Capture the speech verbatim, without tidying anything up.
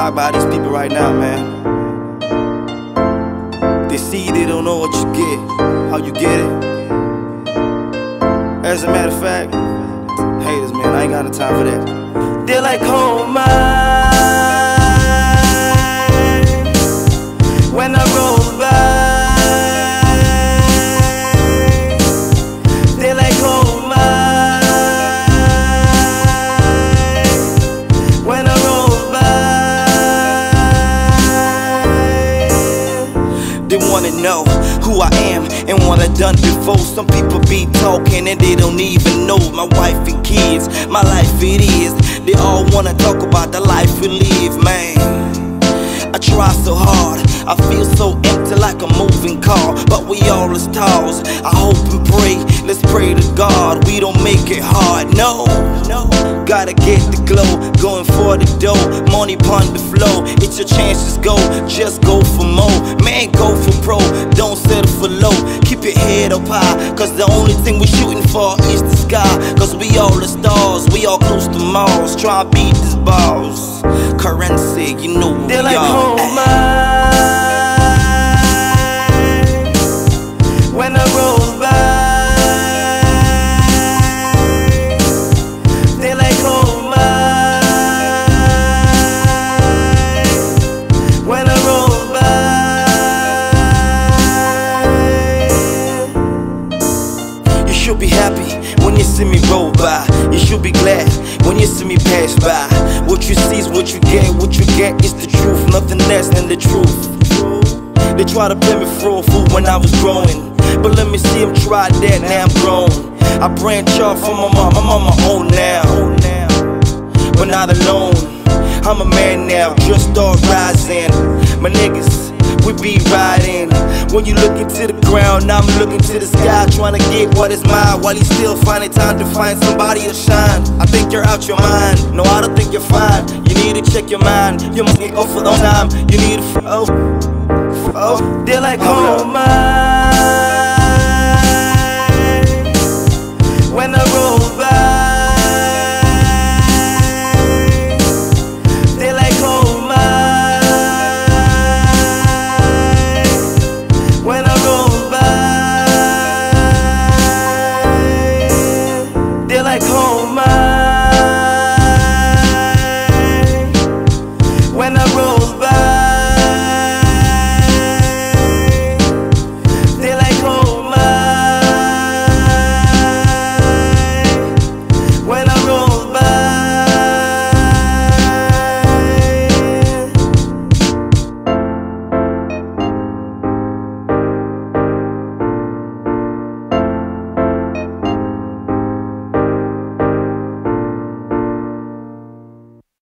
shocked by these people right now, man. They see, they don't know what you get, how you get it. As a matter of fact, haters, man, I ain't got no time for that. They're like, oh my, when I roll by. They're like, oh my, when I roll by. They wanna know who I am and what I done before. Some people be talking and they don't even know my wife and kids, my life it is. They all wanna talk about the life we live, man. I try so hard, I feel so empty like a moving car, but we all as stars. I hope and pray, let's pray to God we don't make it hard, no, no. Gotta get the glow, going for the dough, money pon the flow. It's your chances, go, just go for more. Man, go for pro, don't settle for low. Keep your head up high, cause the only thing we're shooting for is the sky. Cause we all the stars, we all close to Mars. Try to beat this boss, currency, you know who they're we like, are. oh my, when I roll by. They're like, oh my, when I roll by. You should be happy when you see me roll by. You should be glad when you see me pass by. What you see is what you get, what you get is the truth, nothing less than the truth. They try to blame me for a fool when I was growing, but let me see them try that, now I'm grown. I branch off from my mom, I'm on my own now, but not alone. I'm a man now, just start rising. My niggas, we be riding. When you look into the ground, I'm looking to the sky, trying to get what is mine, while you still finding time to find somebody to shine. I think you're out your mind, no I don't think you're fine. You need to check your mind, you must get off for the time. You need a oh, oh. They're like, oh my,